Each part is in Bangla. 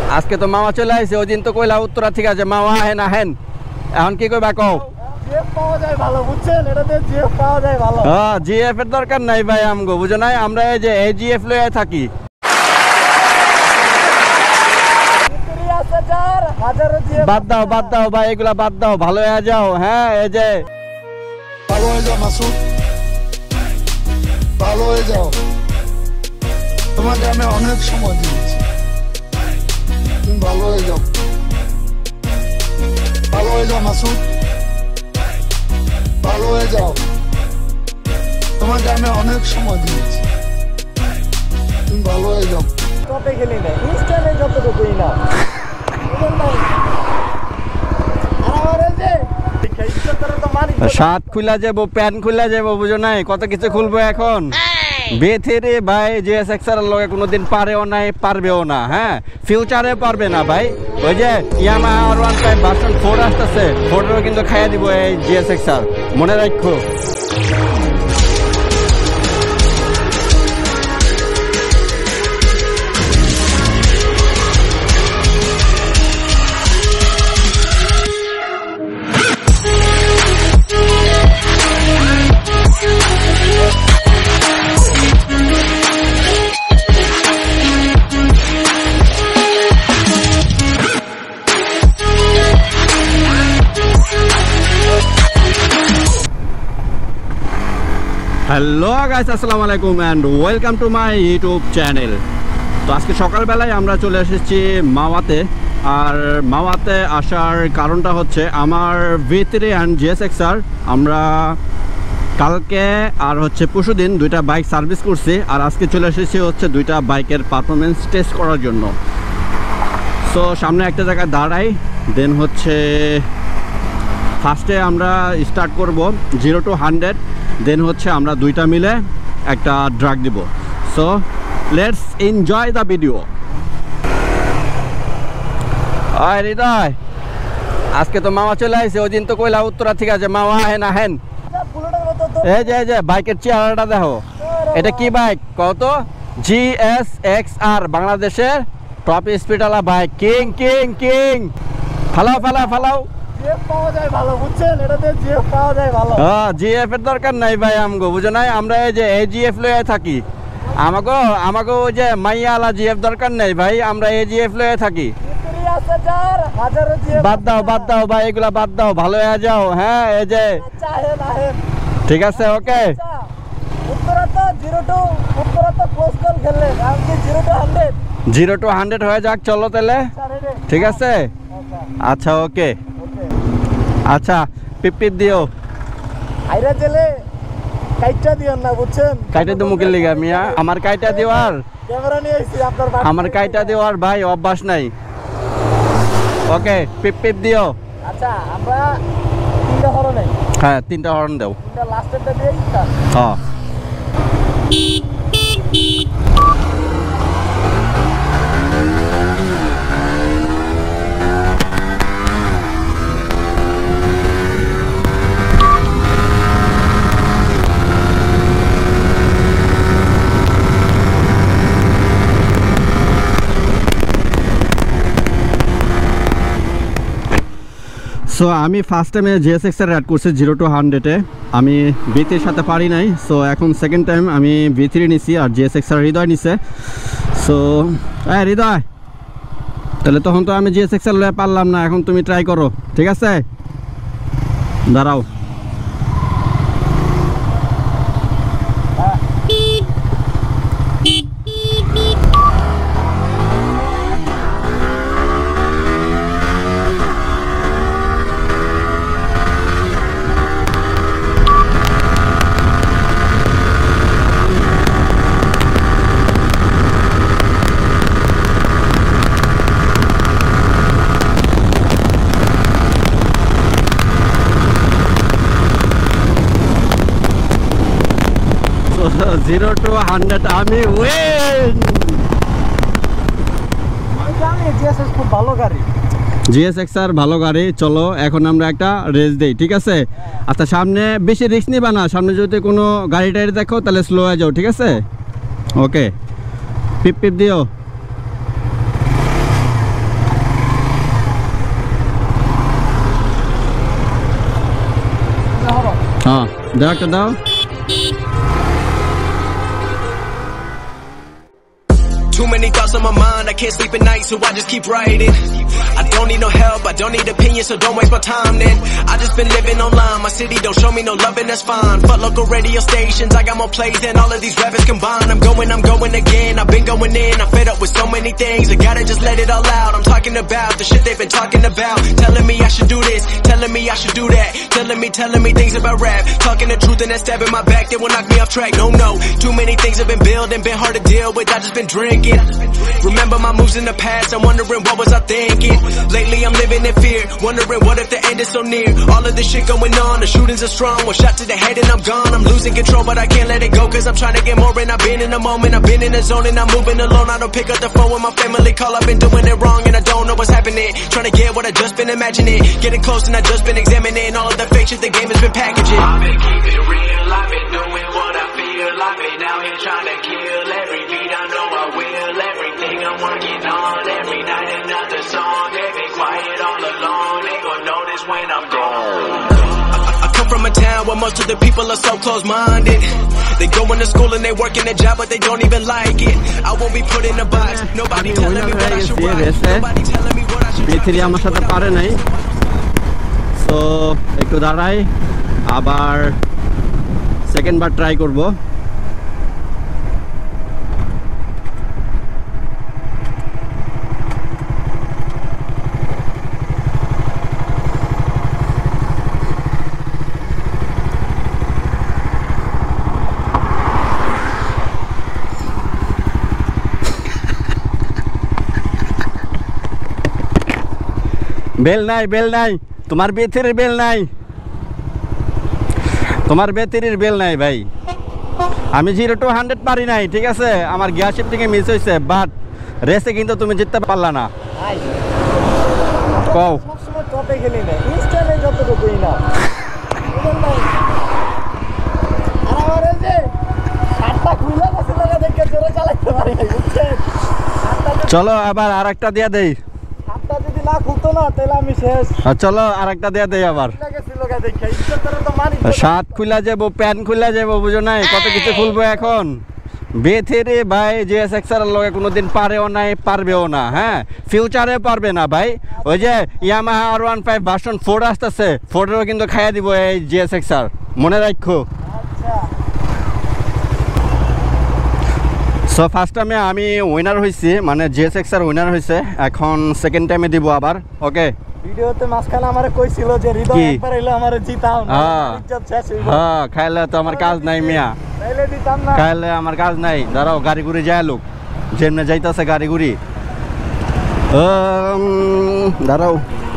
আজকে তো মামা চলে আইছে, ওই দিন তো কইলা উত্তরা ঠিক আছে মামা আহেন আহেন, এখন কি কইবা কও? জিএফ পাওয়া যায় ভালো, বুঝছেন? এটাতে জিএফ পাওয়া যায় ভালো। হ্যাঁ, জিএফ এর দরকার নাই ভাই আমগো, বুঝো নাই? আমরা এই যে এজিএফ লয়ে থাকি। বাদ দাও বাদ দাও ভাই, এগুলা বাদ দাও, ভালো হয়ে যাও। হ্যাঁ, এই যে ভালো হয়ে যাও মাসুদ, ভালো হয়ে যাও। তোমাকে আমি অনেক সময় দিয়েছি, তুমি ভালো হয়ে যাও। ভালো হয়ে যাও মাসুদ, ভালো হয়ে যাও। তোমাকে আমি অনেক সময় দিয়েছি, তুমি ভালো হয়ে যাও। কবে গেলি না ইনস্টাগ্রামে যতটুকুই না শার্ট খুলা যাবো, প্যান্ট খুলা যাবো, বুঝো নাই? কত কিছু খুলবো এখন। বেথেরে ভাই জিএসএক্সআর লগে কোনোদিন পারেও নাই, পারবেও না। হ্যাঁ, ফিউচারে পারবে না ভাই। ওই যে ইয়ামাহা R15 ভার্সন 4 আসতেছে, 4 কিন্তু খাইয়া দিব এই জিএসএক্সআর, মনে রাখো। হ্যালো গাইস, আসসালামু আলাইকুম and welcome to my YouTube channel. তো আজকে সকালবেলায় আমরা চলে এসেছি মাওয়াতে। আর মাওয়াতে আসার কারণটা হচ্ছে আমার V3 অ্যান্ড জিএসএক্সআর আমরা কালকে আর হচ্ছে পরশুদিন দুইটা বাইক সার্ভিস করছি, আর আজকে চলে এসেছি হচ্ছে দুইটা বাইকের পারফরমেন্স টেস্ট করার জন্য। সো সামনে একটা জায়গায় দাঁড়াই, দেন হচ্ছে ফার্স্টে আমরা স্টার্ট করব 0 to 100, দেন হচ্ছে আমরা দুইটা মিলে একটা ড্রাগ দিব। So let's enjoy the video. আয় হৃদয়, আজকে তো মামা চলে আইছে, ওই দিন তো কইলা উত্তরা ঠিক আছে মামা আহেন আহেন। এই যে বাইকের চেহারাটা দেখো, এটা কি বাইক কত? GSXR, বাংলাদেশের টপ স্পিডওয়ালা বাইক। কিং কিং কিং, ফালাও ফালাও ফালাও। জিএফ পাওয়া যায় ভালো, বুঝছেন? এটাতে জিএফ পাওয়া যায় ভালো। হ্যাঁ, জিএফ এর দরকার নাই ভাই আমগো, বুঝো নাই? আমরা এই যে এজিএফ লয়ে থাকি। আমাকে ওই যে মাইয়ালা জিএফ দরকার নাই ভাই, আমরা এজিএফ লয়ে থাকি। বাদ দাও বাদ দাও ভাই, এগুলা বাদ দাও, ভালো হয়ে যাও। হ্যাঁ, এই যে ঠিক আছে, ওকে। 0 to 100 হয়ে যাক, চলো তাহলে। ঠিক আছে, আচ্ছা ওকে। আচ্ছা, পিপ পিপ দিও। আইরা জেলে কাইটা দিও না, বুঝছেন? কাইটা তো মুখের লিগা মিয়া, আমার কাইটা দেওয়ার, ক্যামেরা নিয়ে আইছি আপনার, আমার কাইটা দেওয়ার ভাই অভ্যাস নাই। ওকে, পিপ পিপ দিও। আচ্ছা, আমরা তিনটা হরন নাই। হ্যাঁ, তিনটা হর্ন দাও। তিনটা লাস্টেরটা দিয়েই তা। হ্যাঁ। সো আমি ফার্স্ট টাইমে জিএসএক্সআর অ্যাড করছি 0 to 100-এ, আমি V3-র সাথে পারি নাই। সো এখন সেকেন্ড টাইম আমি V3 নিছি আর জিএসএক্সআর হৃদয় নিছে। সো হৃদয়, তাহলে তখন তো আমি জিএসএক্সআর লয়ে পারলাম না, এখন তুমি ট্রাই করো, ঠিক আছে? দাঁড়াও। জিরো টু 100 আমি উইন। জিএসএক্স খুব ভালো গাড়ি, জিএসএক্সআর ভালো গাড়ি। চলো এখন আমরা একটা রেস দেই, ঠিক আছে? আচ্ছা, সামনে বেশি রিস্ক নিবা না, সামনে যদি কোনো গাড়ি টাড়ি দেখো তাহলে স্লো হয়ে যাও, ঠিক আছে? ওকে, পিপ পিপ দিও। দাও একটা দাও। Too many thoughts on my mind, I can't sleep at night, so I just keep writing. I don't need no help, I don't need opinions, so don't waste my time then. I just been living online, my city don't show me no love and that's fine. Fuck local radio stations, I got more plays than all of these rappers combined. I'm going again, I've been going in, I'm fed up with so many things, I gotta just let it all out. I'm talking about the shit they've been talking about, telling me I should do this, telling me I should do that, telling me things about rap, talking the truth and that stab in my back, they will knock me off track. No, too many things have been building, been hard to deal with, I just been drinking. Remember my moves in the past, I'm wondering what was I thinking. Lately I'm living in fear, wondering what if the end is so near. All of this shit going on, the shootings are strong, one shot to the head and I'm gone. I'm losing control but I can't let it go, cause I'm trying to get more and I've been in the moment, I've been in the zone and I'm moving alone. I don't pick up the phone when my family call, I've been doing it wrong and I don't know what's happening. Trying to get what I just been imagining, getting close and I just been examining all of the fake shit the game has been packaging. I've been keeping it real, I've been doing what I feel, I've been out here trying to kill every beat, I know I will. Everything I'm working on, every night another song. They been quiet all along, they gon' notice when I'm gone. I come from a town where most of the people are so close-minded. They go into school and they work in a job but they don't even like it. I won't be put in a box, nobody telling me what I should write, nobody telling me what I should B3 আমার সাথে পারে নাই, সো একটু দাঁড়াই, আবার সেকেন্ড বার ট্রাই করব। বেল নাই তোমার বেতিরির বেল নাই, তোমার বেতিরির বেল নাই ভাই। আমি 0 to 100 পারি নাই, ঠিক আছে, আমার গিয়ার শিফটিং এ মিস হইছে, বাট রেসে কিন্তু তুমি জিততে পারলা না। কও সবসময় টপে খেলি না, ইনস্টালে যতটুকুই না। আর আমার এই যে সাতটা খুলে বসে লাগা দেখে জোরে চালাতে পারি না, বুঝছেন? চলো আবার আরেকটা দিয়া দেই। সাতটা যদি না খুলতো না তাহলে আমি শেষ। চলো আরেকটা দিয়া দেই আবার। লাগেছিল গা দেখে ইচ্ছা করে তো মারি। শার্ট খুলা যাবো, প্যান্ট খুলা যাবো, বুঝো নাই কত কিছু খুলবো এখন। বেথেরে ভাই জিএসএক্সআর এর লগে কোনোদিন পারেও নাই, পারবেও না, হ্যাঁ ফিউচারে পারবে না ভাই। ওই যে ইয়ামাহা R15 ভার্সন 4 আসতেছে, 4এরও কিন্তু খাইয়া দিব এই জিএসএক্সআর, মনে রাখো। সো ফার্স্ট টাইমে আমি উইনার হয়েছি, মানে জিএসএক্সআর উইনার হয়েছে, এখন সেকেন্ড টাইমে দিব আবার। ওকে, ভিডিওতে মাঝখানে আমারে কইছিল যে হৃদয় একবার এলো আমারে জিতাও না, ইজ্জত শেষ হইব। হ্যাঁ খাইলে তো আমার কাজ নাই মিয়া, তাইলে দিতাম না, খাইলে আমার কাজ নাই। দাঁড়াও গাড়ি ঘুরে যায় লোক, যেমনে যাইতেছে গাড়ি ঘুরি। দাঁড়াও,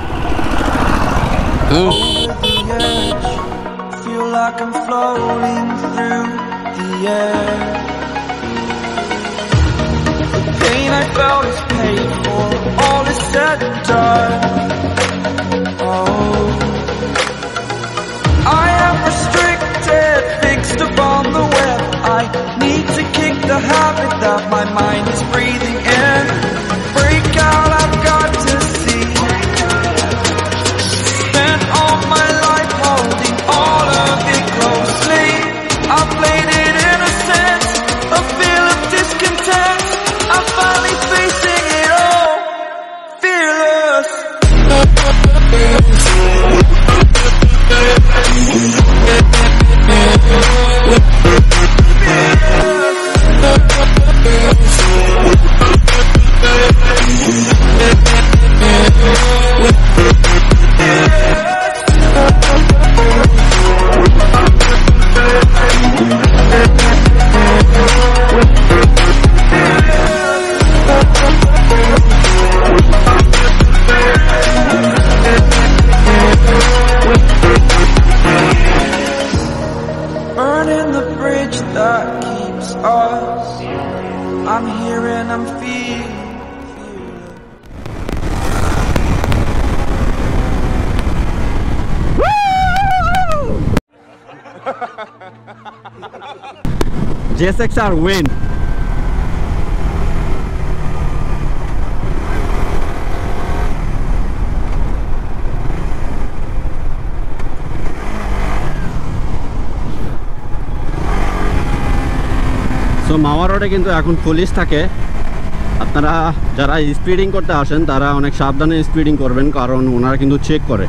feel like I'm floating through the air. The pain I felt is paid for, all is said and done. Oh, I am restricted, fixed upon the web. I need to kick the habit that my mind is breathing in. Break out, I've got to see. Spent all my life holding all of it closely. I played it innocent, a feel of discontent. I'm finally facing it all, fearless. Burning the bridge that keeps us. I'm here and I'm feeling. GSXR win. Mawa রোডে কিন্তু এখন পুলিশ থাকে। আপনারা যারা স্পিডিং করতে আসেন তারা অনেক সাবধানে স্পিডিং করবেন, কারণ ওনারা কিন্তু চেক করে।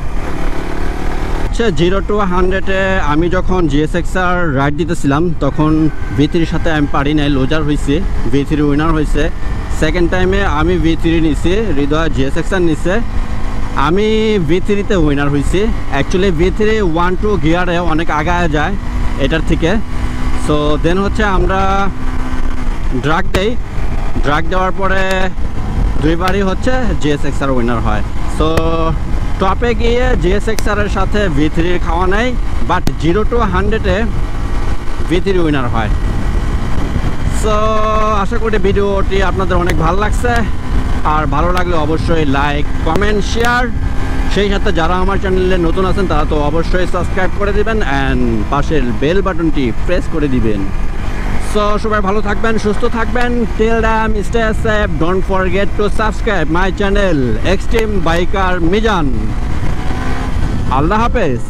0 to 100-এ আমি যখন GSX-R রাইড দিতেছিলাম তখন V3-র সাথে আমি পারি নাই, লোজার হয়েছে, V3 উইনার হয়েছে। সেকেন্ড টাইমে আমি V3 নিছি, হৃদয় GSX-R নিছে, আমি V3-তে উইনার হয়েছি। অ্যাকচুয়ালি V3 1-2 গিয়ারে অনেক আগায় যায় এটার থেকে। সো দেন হচ্ছে আমরা ড্রাগ দেই, ড্রাগ দেওয়ার পরে দুইবারই হচ্ছে GSX-R উইনার হয়। সো টপে গিয়ে GSX-R-এর সাথে V3-র খাওয়া নেই, বাট 0 to 100-এ V3 উইনার হয়। সো আশা করি ভিডিওটি আপনাদের অনেক ভালো লাগছে, আর ভালো লাগলে অবশ্যই লাইক, কমেন্ট, শেয়ার। সেই সাথে যারা আমার চ্যানেলে নতুন আছেন তারা তো অবশ্যই সাবস্ক্রাইব করে দিবেন অ্যান্ড পাশের বেল বাটনটি প্রেস করে দিবেন। সো সবাই ভালো থাকবেন, সুস্থ থাকবেন। Till then stay safe, don't forget to subscribe my channel extreme biker Mizan. আল্লাহ হাফেজ।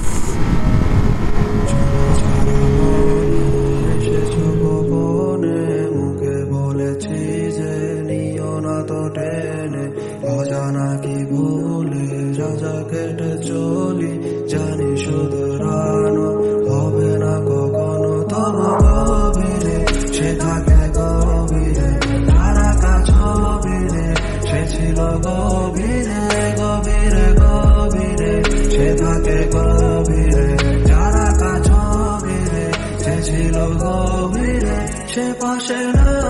নাকি ভুলে রাজা কেটে চলি, জানি শুধরানো হবে না কখনো। তবু গভীরে সে থাকে গভীরে, তারা কাছ গভীরে সে ছিল গভীরে, গভীরে গভীরে সে থাকে গভীরে, যারা কাছ গভীরে সে ছিল গভীরে, সে পাশে না।